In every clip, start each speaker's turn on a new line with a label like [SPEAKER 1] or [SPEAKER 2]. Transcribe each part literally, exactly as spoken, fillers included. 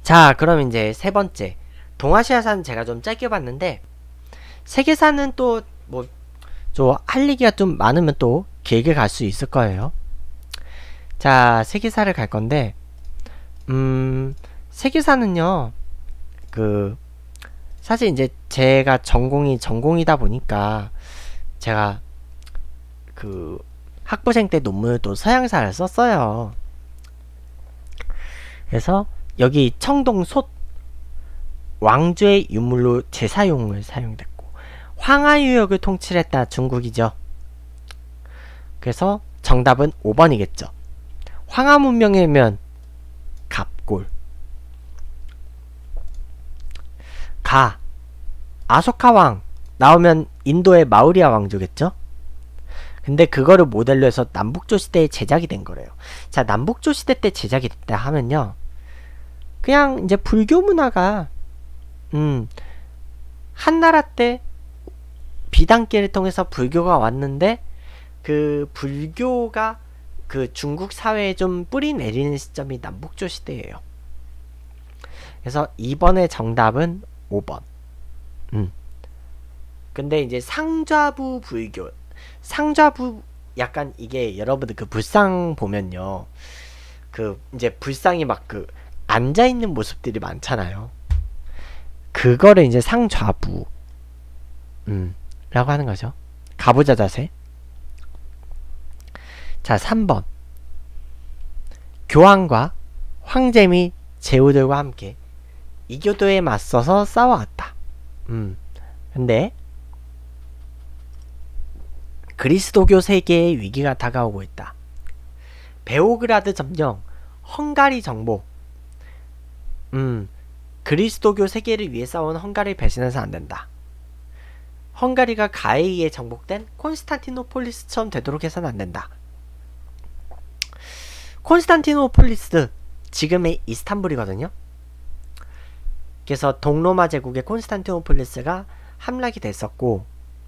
[SPEAKER 1] 자, 그럼 이제 세 번째. 동아시아사는 제가 좀 짧게 봤는데, 세계사는 또, 뭐, 좀 할 얘기가 좀 많으면 또 길게 갈 수 있을 거예요. 자, 세계사를 갈 건데, 음, 세계사는요, 그, 사실 이제 제가 전공이 전공이다 보니까, 제가, 그, 학부생 때 논문을 또 서양사를 썼어요. 그래서, 여기 청동 솥, 왕조의 유물로 제사용을 사용됐고, 황하유역을 통치했다 중국이죠. 그래서 정답은 오 번이겠죠. 황하 문명이면 갑골. 가. 아소카 왕 나오면 인도의 마우리아 왕조겠죠? 근데 그거를 모델로 해서 남북조 시대에 제작이 된 거래요. 자, 남북조 시대 때 제작이 됐다 하면요. 그냥 이제 불교 문화가 음, 한나라 때 비단길을 통해서 불교가 왔는데 그 불교가 그 중국 사회에 좀 뿌리 내리는 시점이 남북조 시대예요. 그래서 이번의 정답은 오 번. 음. 근데 이제 상좌부 불교, 상좌부 약간 이게 여러분들 그 불상 보면요, 그 이제 불상이 막 그 앉아 있는 모습들이 많잖아요. 그거를 이제 상좌부 음 라고 하는 거죠. 가부좌 자세. 자, 삼 번. 교황과 황제 및 제후들과 함께 이교도에 맞서서 싸워왔다. 음. 근데 그리스도교 세계의 위기가 다가오고 있다. 베오그라드 점령, 헝가리 정복. 음. 그리스도교 세계를 위해 싸운 헝가리를 배신해서 안 된다. 헝가리가 가에 의해 정복된 콘스탄티노폴리스처럼 되도록 해서는 안 된다. 콘스탄티노폴리스, 지금의 이스탄불이거든요. 그래서 동로마 제국의 콘스탄티노폴리스가 함락이 됐었고,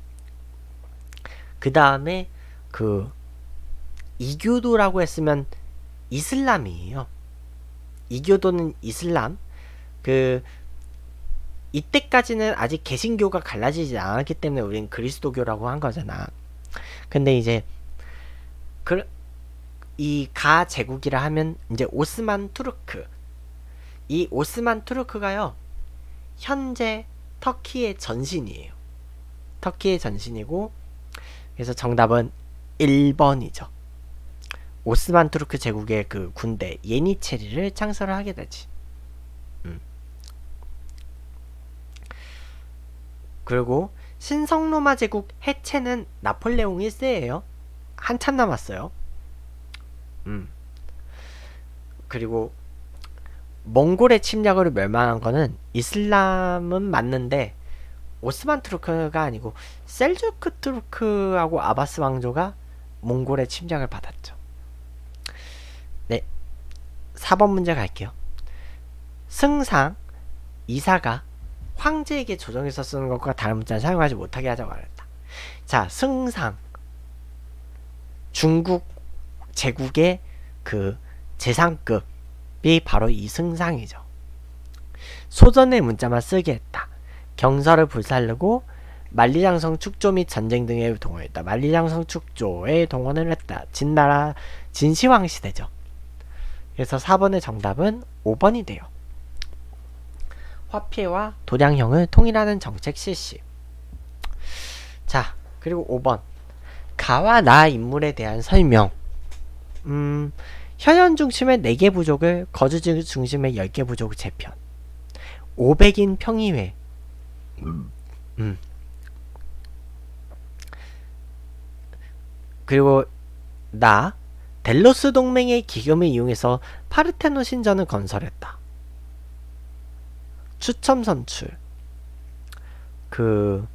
[SPEAKER 1] 그 다음에 그 이교도라고 했으면 이슬람이에요. 이교도는 이슬람. 그 이때까지는 아직 개신교가 갈라지지 않았기 때문에 우린 그리스도교라고 한 거잖아. 근데 이제 그 이 가 제국이라 하면 이제 오스만 투르크. 이 오스만 투르크가요, 현재 터키의 전신이에요. 터키의 전신이고, 그래서 정답은 일 번이죠. 오스만 투르크 제국의 그 군대 예니체리를 창설을 하게 되지. 음. 그리고 신성로마 제국 해체는 나폴레옹 일 세예요. 한참 남았어요. 음. 그리고 몽골의 침략으로 멸망한 거는 이슬람은 맞는데 오스만 투르크가 아니고 셀주크 투르크하고 아바스 왕조가 몽골의 침략을 받았죠. 네, 사 번 문제 갈게요. 승상, 이사가 황제에게 조정해서 쓰는 것과 다른 문자는 사용하지 못하게 하자고 말했다. 자, 승상, 중국 제국의 그 재상급이 바로 이 승상이죠. 소전의 문자만 쓰게 했다. 경서를 불살르고 만리장성 축조 및 전쟁 등에 동원했다. 만리장성 축조에 동원을 했다. 진나라 진시황 시대죠. 그래서 사 번의 정답은 오 번이 돼요. 화폐와 도량형을 통일하는 정책 실시. 자, 그리고 오 번. 가와 나 인물에 대한 설명. 음, 현현 중심의 네 개 부족을 거주 중심의 열 개 부족 재편. 오백 인 평의회. 음. 그리고 나 델로스 동맹의 기금을 이용해서 파르테논 신전을 건설했다. 추첨 선출. 그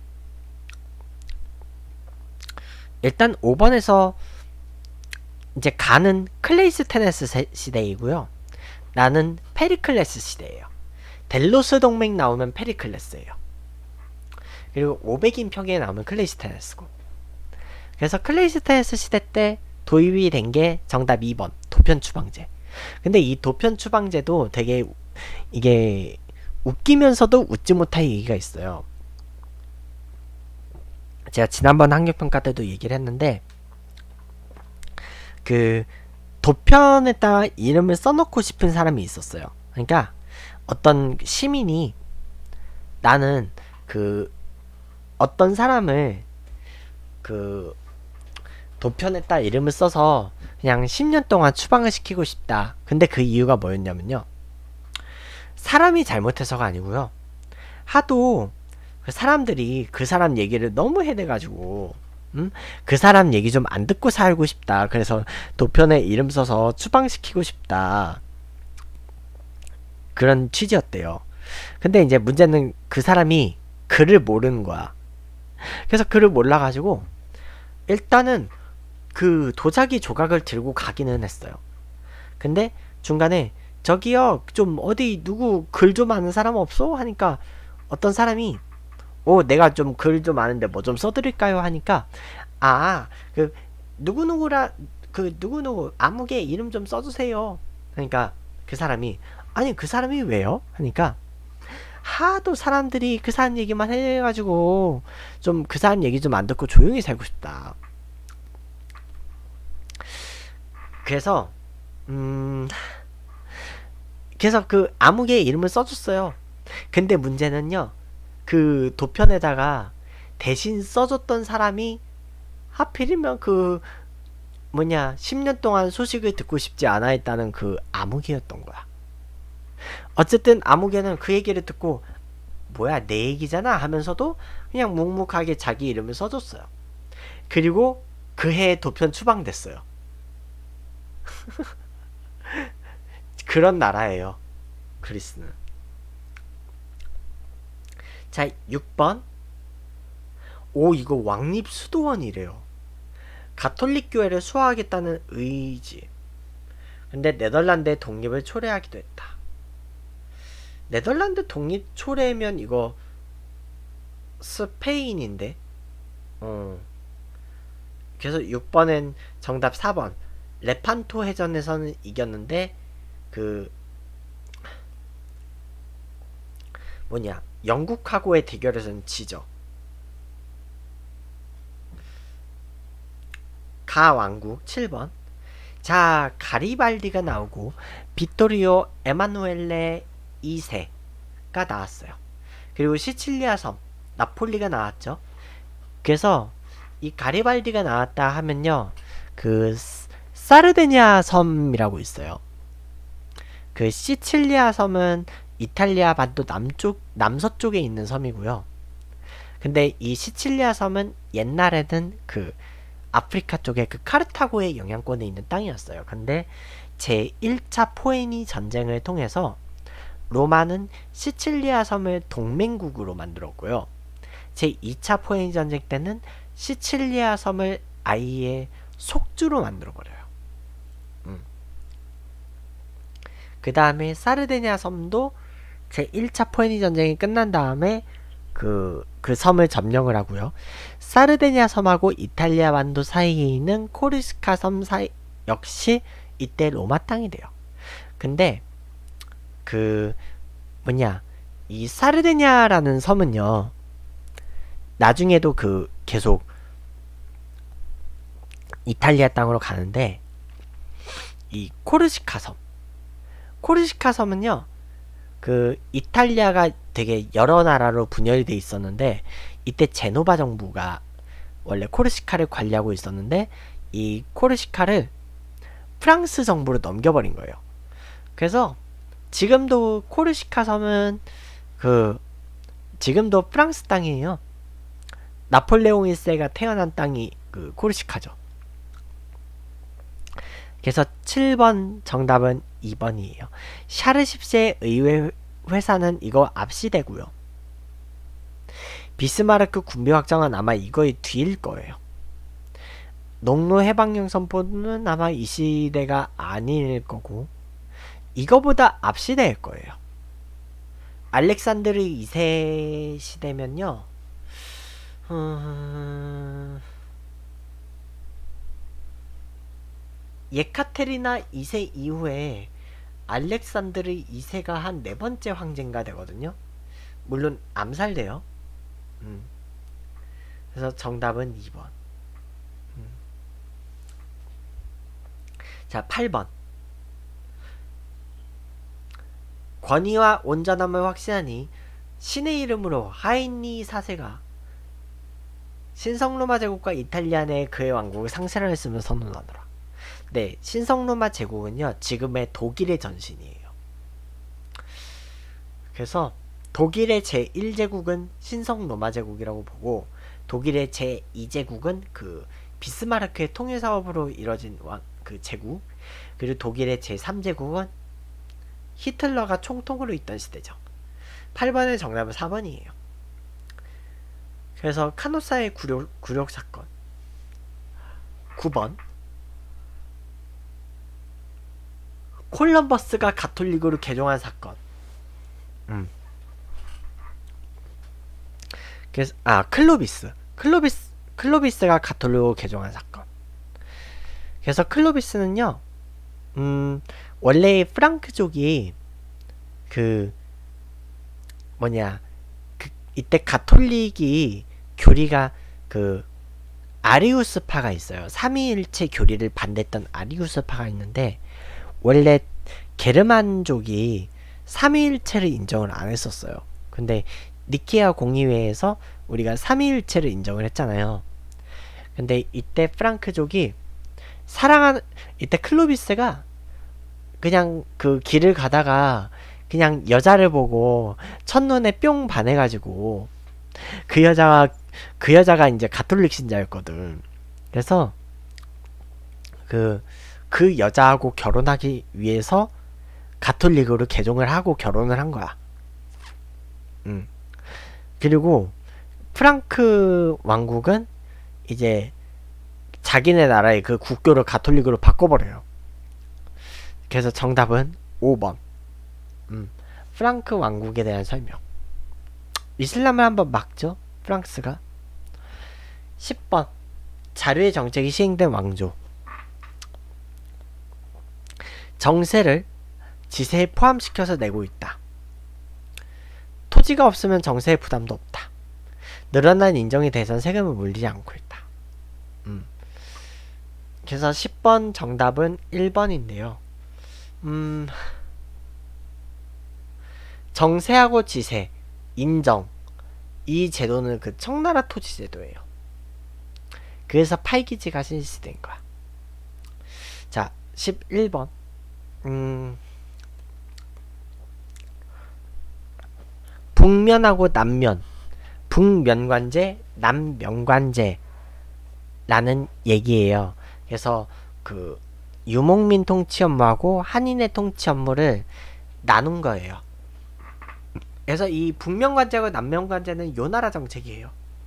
[SPEAKER 1] 일단 오 번에서 이제 가는 클레이스테네스 시대이고요. 나는 페리클레스 시대예요. 델로스 동맹 나오면 페리클레스예요. 그리고 오백 인 평에 나오면 클레이스테네스고. 그래서 클레이스테네스 시대 때 도입이 된 게 정답 이 번 도편 추방제. 근데 이 도편 추방제도 되게 이게 웃기면서도 웃지 못할 얘기가 있어요. 제가 지난번 학력평가 때도 얘기를 했는데, 그 도편에다가 이름을 써놓고 싶은 사람이 있었어요. 그러니까 어떤 시민이 나는 그 어떤 사람을 그 도편에다 이름을 써서 그냥 십 년 동안 추방을 시키고 싶다. 근데 그 이유가 뭐였냐면요, 사람이 잘못해서가 아니고요, 하도 그 사람들이 그 사람 얘기를 너무 해대가지고 음? 그 사람 얘기 좀 안 듣고 살고 싶다. 그래서 도편에 이름 써서 추방시키고 싶다. 그런 취지였대요. 근데 이제 문제는 그 사람이 글을 모르는 거야. 그래서 글을 몰라가지고 일단은 그 도자기 조각을 들고 가기는 했어요. 근데 중간에 저기요, 좀 어디 누구 글 좀 아는 사람 없어? 하니까 어떤 사람이 오, 내가 좀 글 좀 아는데 뭐 좀 써드릴까요? 하니까 아, 그 누구누구라 그 누구누구 아무개 이름 좀 써주세요. 그러니까 그 사람이 아니 그 사람이 왜요? 하니까 하도 사람들이 그 사람 얘기만 해가지고 좀 그 사람 얘기 좀 안 듣고 조용히 살고 싶다. 그래서 음 그래서 그 아무개 이름을 써줬어요. 근데 문제는요, 그 도편에다가 대신 써줬던 사람이 하필이면 그 뭐냐 십 년 동안 소식을 듣고 싶지 않아 했다는 그 아무개였던 거야. 어쨌든 아무개는 그 얘기를 듣고 뭐야 내 얘기잖아 하면서도 그냥 묵묵하게 자기 이름을 써줬어요. 그리고 그 해에 도편 추방됐어요. 그런 나라예요, 그리스는. 자, 육 번. 오, 이거 왕립 수도원이래요. 가톨릭 교회를 수호하겠다는 의지. 근데 네덜란드의 독립을 초래하기도 했다. 네덜란드 독립 초래면 이거 스페인인데. 어. 그래서 육 번엔 정답 사 번. 레판토 해전에서는 이겼는데 그 뭐냐 영국하고의 대결에서는 지죠. 가왕국 칠 번. 자, 가리발디가 나오고 비토리오 에마누엘레 이 세가 나왔어요. 그리고 시칠리아 섬 나폴리가 나왔죠. 그래서 이 가리발디가 나왔다 하면요, 그 사르데냐 섬이라고 있어요. 그 시칠리아 섬은 이탈리아 반도 남쪽 남서쪽에 있는 섬이고요. 근데 이 시칠리아 섬은 옛날에는 그 아프리카 쪽에 그 카르타고의 영향권에 있는 땅이었어요. 근데 제일 차 포에니 전쟁을 통해서 로마는 시칠리아 섬을 동맹국으로 만들었고요. 제이 차 포에니 전쟁 때는 시칠리아 섬을 아예 속주로 만들어버려요. 음. 그 다음에 사르데냐 섬도 제일 차 포에니 전쟁이 끝난 다음에 그, 그 섬을 점령을 하고요. 사르데냐 섬하고 이탈리아 반도 사이에 있는 코르시카 섬 사이 역시 이때 로마 땅이 돼요. 근데 그 뭐냐 이 사르데냐라는 섬은요, 나중에도 그 계속 이탈리아 땅으로 가는데, 이 코르시카 섬 코르시카 섬은요, 그 이탈리아가 되게 여러 나라로 분열이 돼 있었는데 이때 제노바 정부가 원래 코르시카를 관리하고 있었는데 이 코르시카를 프랑스 정부로 넘겨버린 거예요. 그래서 지금도 코르시카 섬은 그 지금도 프랑스 땅이에요. 나폴레옹 일 세가 태어난 땅이 그 코르시카죠. 그래서 칠 번 정답은 이 번이에요. 샤르 십 세 의회 회사는 이거 앞시대고요. 비스마르크 군비 확장은 아마 이거의 뒤일 거예요. 농로 해방령 선포는 아마 이 시대가 아닐 거고 이거보다 앞시대일 거예요. 알렉산드르 이 세 시대면요, 음... 예카테리나 이 세 이후에 알렉산드르 이 세가 한 네 번째 황제인가 되거든요. 물론 암살돼요. 음. 그래서 정답은 이 번. 음. 자, 팔 번. 권위와 온전함을 확신하니 신의 이름으로 하인리 사 세가 신성로마 제국과 이탈리아 내 그의 왕국을 상세를 했으며 선언하더라. 네, 신성로마 제국은요, 지금의 독일의 전신이에요. 그래서 독일의 제일 제국은 신성로마 제국이라고 보고, 독일의 제이 제국은 그 비스마르크의 통일 사업으로 이뤄진 왕, 그 제국, 그리고 독일의 제삼 제국은 히틀러가 총통으로 있던 시대죠. 팔 번의 정답은 사 번이에요. 그래서 카노사의 굴욕, 굴욕 사건. 구 번. 콜럼버스가 가톨릭으로 개종한 사건. 음. 그래서 아 클로비스. 클로비스 클로비스가 가톨릭으로 개종한 사건. 그래서 클로비스는요, 음 원래 프랑크족이 그 뭐냐 그 이때 가톨릭이 교리가 그 아리우스파가 있어요. 삼위일체 교리를 반대했던 아리우스파가 있는데, 원래 게르만족이 삼위일체를 인정을 안 했었어요. 근데 니케아 공의회에서 우리가 삼위일체를 인정을 했잖아요. 근데 이때 프랑크족이 사랑하는 이때 클로비스가 그냥 그 길을 가다가 그냥 여자를 보고 첫눈에 뿅 반해가지고 그 여자가 그 여자가 이제 가톨릭 신자였거든. 그래서 그 그 여자하고 결혼하기 위해서 가톨릭으로 개종을 하고 결혼을 한 거야. 음. 그리고 프랑크 왕국은 이제 자기네 나라의 그 국교를 가톨릭으로 바꿔버려요. 그래서 정답은 오 번. 음. 프랑크 왕국에 대한 설명. 이슬람을 한번 막죠, 프랑스가. 십 번. 자료의 정책이 시행된 왕조. 정세를 지세에 포함시켜서 내고 있다. 토지가 없으면 정세의 부담도 없다. 늘어난 인정에 대해서는 세금을 물리지 않고 있다. 음. 그래서 십 번 정답은 일 번인데요. 음. 정세하고 지세, 인정, 이 제도는 그 청나라 토지 제도예요. 그래서 팔기지가 실시된 거야. 자, 십일 번. 음. 북면하고 남면, 북면관제, 남면관제 라는 얘기예요. 그래서 그 유목민 통치 업무하고 한인의 통치 업무를 나눈 거예요. 그래서 이 북면관제하고 남면관제는 요나라 정책이에요.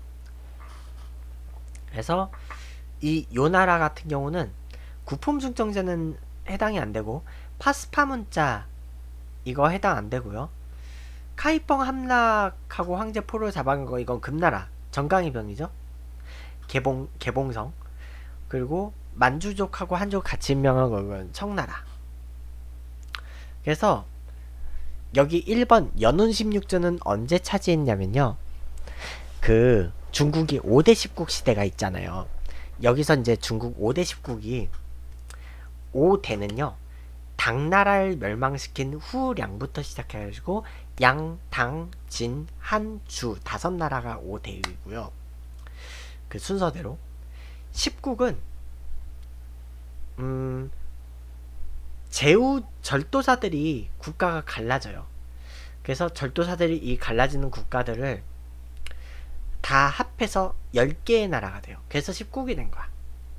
[SPEAKER 1] 그래서 이 요나라 같은 경우는 구품중정제는 해당이 안 되고, 파스파 문자 이거 해당 안 되고요. 카이펑 함락하고 황제 포로를 잡아간 거 이건 금나라 정강이병이죠. 개봉 개봉성. 그리고 만주족하고 한족 같이 임명한 건 청나라. 그래서 여기 일 번 연운 십육 조는 언제 차지했냐면요, 그 중국이 오 대 십국 시대가 있잖아요. 여기서 이제 중국 오 대 십국이 오 대는요 당나라를 멸망시킨 후량부터 시작해가지고 양, 당, 진, 한, 주 다섯 나라가 오 대이고요. 그 순서대로 십국은 음 제후 절도사들이 국가가 갈라져요. 그래서 절도사들이 이 갈라지는 국가들을 다 합해서 열 개의 나라가 돼요. 그래서 십국이 된 거야.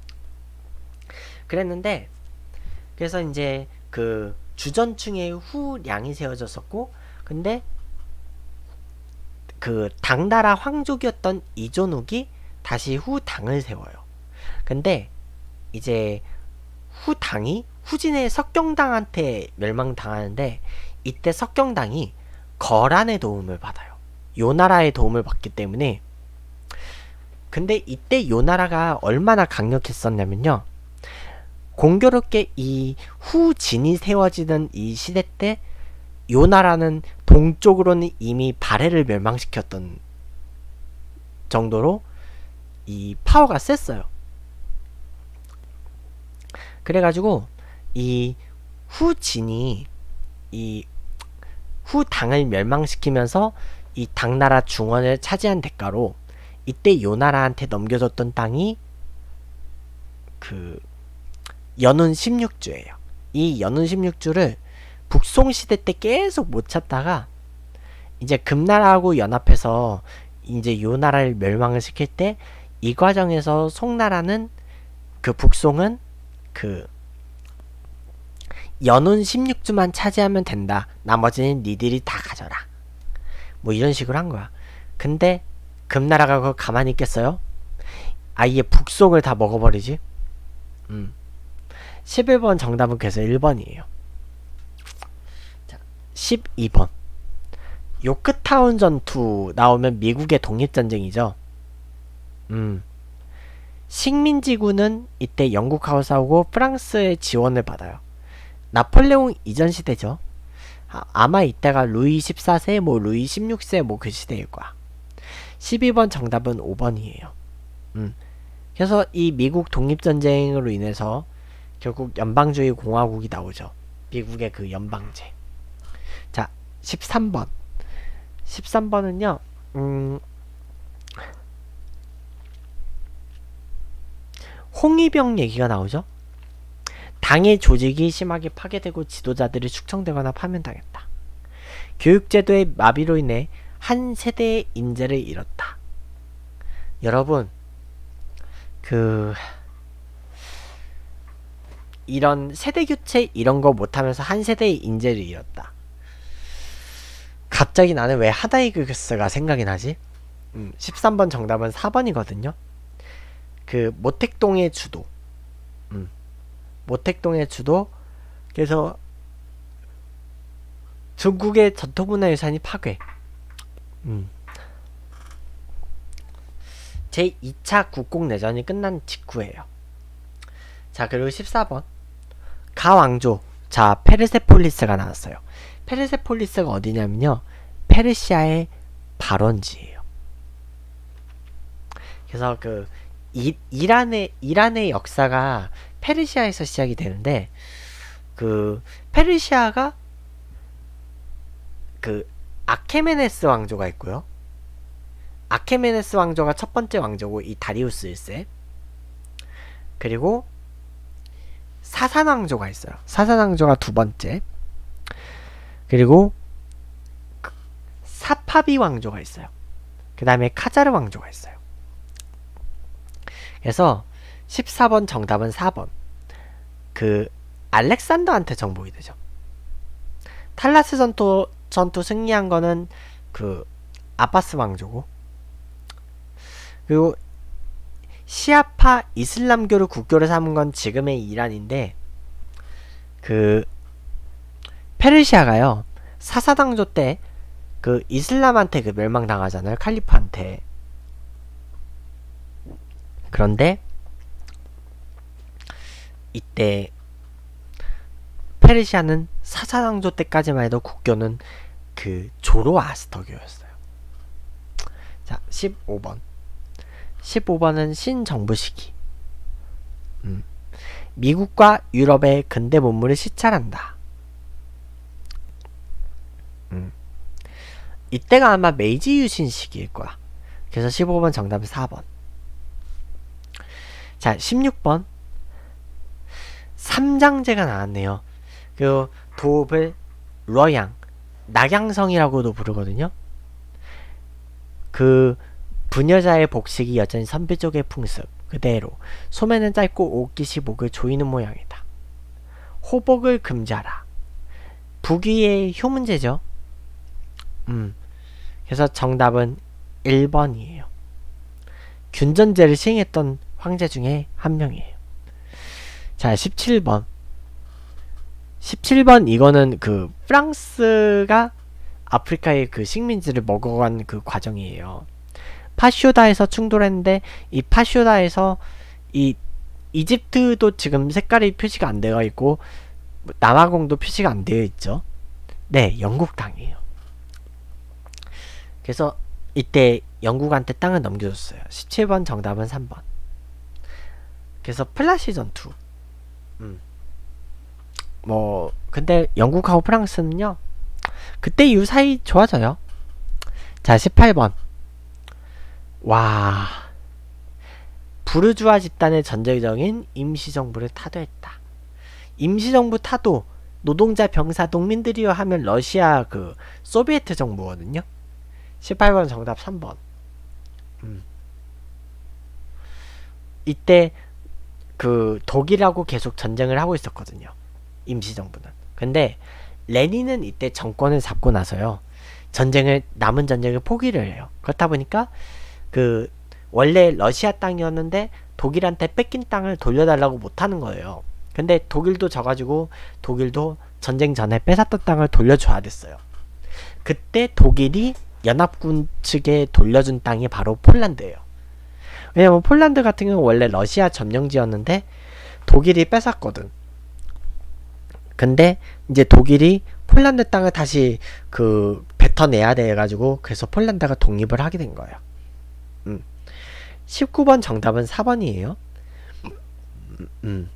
[SPEAKER 1] 그랬는데, 그래서 이제 그 주전층에 후량이 세워졌었고, 근데 그 당나라 황족이었던 이존욱이 다시 후당을 세워요. 근데 이제 후당이 후진의 석경당한테 멸망당하는데, 이때 석경당이 거란의 도움을 받아요. 요나라의 도움을 받기 때문에. 근데 이때 요나라가 얼마나 강력했었냐면요, 공교롭게 이 후진이 세워지는 이 시대 때 요 나라는 동쪽으로는 이미 발해를 멸망시켰던 정도로 이 파워가 셌어요. 그래가지고 이 후진이 이 후당을 멸망시키면서 이 당나라 중원을 차지한 대가로 이때 요 나라한테 넘겨줬던 땅이 그 연운 십육 주예요. 이 연운 십육 주를 북송시대 때 계속 못 찾다가 이제 금나라하고 연합해서 이제 요 나라를 멸망을 시킬 때 이 과정에서 송나라는 그 북송은 그 연운 십육 주만 차지하면 된다. 나머지는 니들이 다 가져라. 뭐 이런 식으로 한 거야. 근데 금나라가 그거 가만히 있겠어요? 아예 북송을 다 먹어버리지? 음. 십일 번 정답은 그래서 일 번이에요. 자, 십이 번. 요크타운 전투 나오면 미국의 독립전쟁이죠. 음. 식민지군은 이때 영국하고 싸우고 프랑스의 지원을 받아요. 나폴레옹 이전 시대죠. 아, 아마 이때가 루이 십사 세, 뭐 루이 십육 세 뭐 그 시대일 거야. 십이 번 정답은 오 번이에요. 음. 그래서 이 미국 독립전쟁으로 인해서 결국 연방주의 공화국이 나오죠. 미국의 그 연방제. 자, 십삼 번. 십삼 번은요. 음, 홍위병 얘기가 나오죠. 당의 조직이 심하게 파괴되고 지도자들이 숙청되거나 파면당했다. 교육제도의 마비로 인해 한 세대의 인재를 잃었다. 여러분, 그 이런 세대교체 이런 거 못하면서 한 세대의 인재를 잃었다. 갑자기 나는 왜 하다이그스가 생각이 나지? 음, 십삼 번 정답은 사 번이거든요. 그 모택동의 주도. 음, 모택동의 주도. 그래서 중국의 전통문화유산이 파괴. 음. 제이 차 국공내전이 끝난 직후예요. 자, 그리고 십사 번 가왕조. 자, 페르세폴리스가 나왔어요. 페르세폴리스가 어디냐면요, 페르시아의 발원지예요. 그래서 그 이, 이란의 이란의 역사가 페르시아에서 시작이 되는데, 그 페르시아가 그 아케메네스 왕조가 있고요. 아케메네스 왕조가 첫 번째 왕조고, 이 다리우스 일 세. 그리고 사산 왕조가 있어요. 사산 왕조가 두 번째. 그리고 사파비 왕조가 있어요. 그 다음에 카자르 왕조가 있어요. 그래서 십사 번 정답은 사 번. 그 알렉산더한테 정복이 되죠. 탈라스 전투, 전투 승리한 거는 그 아바스 왕조고, 그리고 시아파 이슬람교를 국교를 삼은 건 지금의 이란인데, 그 페르시아가요 사사당조 때 그 이슬람한테 그 멸망당하잖아요, 칼리프한테. 그런데 이때 페르시아는 사사당조 때까지만 해도 국교는 그 조로아스터교였어요. 자, 십오 번. 십오 번은 신정부 시기. 음. 미국과 유럽의 근대 문물을 시찰한다. 음. 이때가 아마 메이지 유신 시기일 거야. 그래서 십오 번 정답은 사 번. 자, 십육 번. 삼장제가 나왔네요. 그 도읍을 러양, 낙양성이라고도 부르거든요. 그 부녀자의 복식이 여전히 선비족의 풍습 그대로. 소매는 짧고 옷깃이 목을 조이는 모양이다. 호복을 금지하라. 부귀의 효문제죠. 음. 그래서 정답은 일 번이에요. 균전제를 시행했던 황제 중에 한 명이에요. 자, 십칠 번. 십칠 번 이거는 그 프랑스가 아프리카의 그 식민지를 먹어간 그 과정이에요. 파쇼다에서 충돌했는데, 이 파쇼다에서 이 이집트도 지금 색깔이 표시가 안 되어 있고 남아공도 표시가 안 되어 있죠. 네, 영국 땅이에요. 그래서 이때 영국한테 땅을 넘겨줬어요. 십칠 번 정답은 삼 번. 그래서 플라시 전투. 음. 뭐 근데 영국하고 프랑스는요 그때 이후 사이 좋아져요. 자, 십팔 번. 와, 부르주아 집단의 전쟁적인 임시정부를 타도했다. 임시정부 타도, 노동자, 병사, 농민들이요 하면 러시아 그 소비에트 정부거든요. 십팔 번 정답 삼 번. 음. 이때 그 독일하고 계속 전쟁을 하고 있었거든요. 임시정부는. 근데 레닌은 이때 정권을 잡고 나서요 전쟁을 남은 전쟁을 포기를 해요. 그렇다 보니까 그 원래 러시아 땅이었는데 독일한테 뺏긴 땅을 돌려달라고 못하는 거예요. 근데 독일도 져가지고 독일도 전쟁 전에 뺏었던 땅을 돌려줘야 됐어요. 그때 독일이 연합군 측에 돌려준 땅이 바로 폴란드예요. 왜냐면 폴란드 같은 경우는 원래 러시아 점령지였는데 독일이 뺏었거든. 근데 이제 독일이 폴란드 땅을 다시 그 뱉어내야 돼가지고 그래서 폴란드가 독립을 하게 된 거예요. 음. 십구 번 정답은 사 번이에요. 음.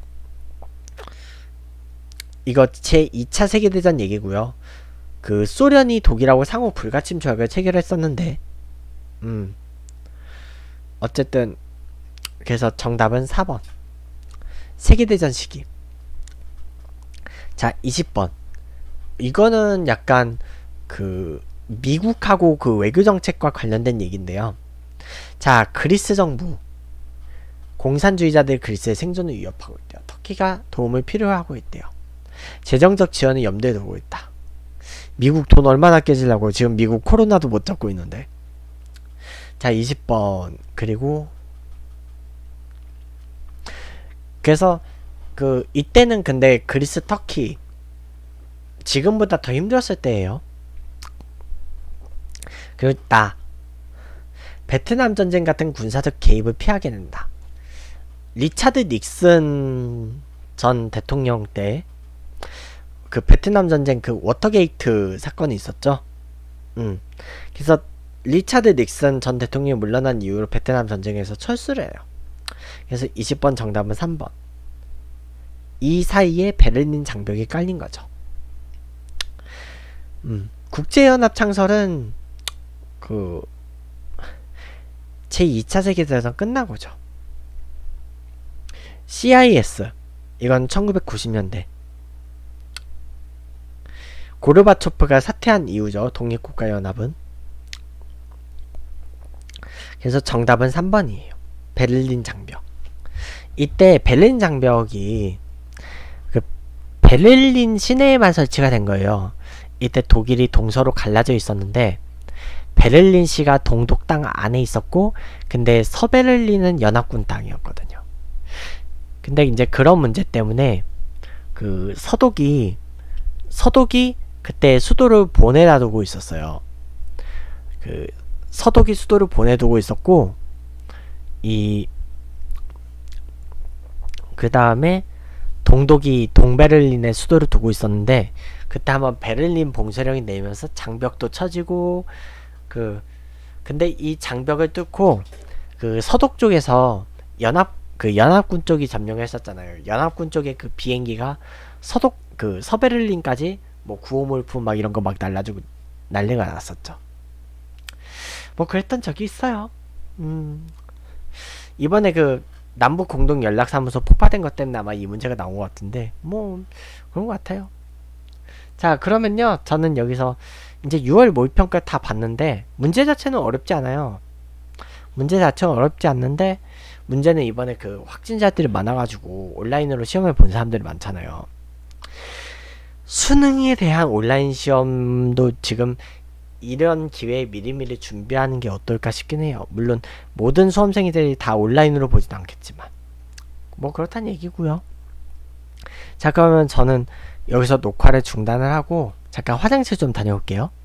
[SPEAKER 1] 이거 제이 차 세계대전 얘기고요. 그 소련이 독일하고 상호 불가침 조약을 체결했었는데 음. 어쨌든 그래서 정답은 사 번. 세계대전 시기. 자, 이십 번. 이거는 약간 그 미국하고 그 외교정책과 관련된 얘기인데요. 자, 그리스 정부. 공산주의자들 그리스의 생존을 위협하고 있대요. 터키가 도움을 필요하고 있대요. 재정적 지원을 염두에 두고 있다. 미국 돈 얼마나 깨지려고 지금 미국 코로나도 못 잡고 있는데. 자, 이십 번. 그리고 그래서 그 이때는 근데 그리스 터키 지금보다 더 힘들었을 때예요. 그리고 나 베트남 전쟁 같은 군사적 개입을 피하게 된다. 리차드 닉슨 전 대통령 때 그 베트남 전쟁 그 워터게이트 사건이 있었죠. 음. 그래서 리차드 닉슨 전 대통령이 물러난 이후로 베트남 전쟁에서 철수를 해요. 그래서 이십 번 정답은 삼 번. 이 사이에 베를린 장벽이 깔린 거죠. 음. 국제연합 창설은 그 제이 차 세계대전 끝나고죠. 씨아이에스 이건 천구백구십 년대 고르바초프가 사퇴한 이후죠. 독립국가연합은. 그래서 정답은 삼 번이에요. 베를린 장벽. 이때 베를린 장벽이 그 베를린 시내에만 설치가 된 거예요. 이때 독일이 동서로 갈라져 있었는데 베를린시가 동독 땅 안에 있었고 근데 서베를린은 연합군 땅이었거든요. 근데 이제 그런 문제 때문에 그 서독이 서독이 그때 수도를 보내다 두고 있었어요. 그 서독이 수도를 보내두고 있었고 이 그 다음에 동독이 동베를린에 수도를 두고 있었는데 그때 한번 베를린 봉쇄령이 내리면서 장벽도 쳐지고 그 근데 이 장벽을 뚫고 그 서독 쪽에서 연합 그 연합군 쪽이 점령을 했었잖아요. 연합군 쪽에 그 비행기가 서독 그 서베를린까지 뭐 구호몰프 막 이런 거 막 날라주고 난리가 났었죠. 뭐 그랬던 적이 있어요. 음. 이번에 그 남북 공동 연락사무소 폭파된 것 때문에 아마 이 문제가 나온 것 같은데 뭐 그런 것 같아요. 자, 그러면요 저는 여기서 이제 유월 모의평가 다 봤는데 문제 자체는 어렵지 않아요. 문제 자체는 어렵지 않는데 문제는 이번에 그 확진자들이 많아가지고 온라인으로 시험을 본 사람들이 많잖아요. 수능에 대한 온라인 시험도 지금 이런 기회에 미리미리 준비하는 게 어떨까 싶긴 해요. 물론 모든 수험생들이 다 온라인으로 보진 않겠지만 뭐 그렇단 얘기고요. 자, 그러면 저는 여기서 녹화를 중단을 하고 잠깐 화장실 좀 다녀올게요.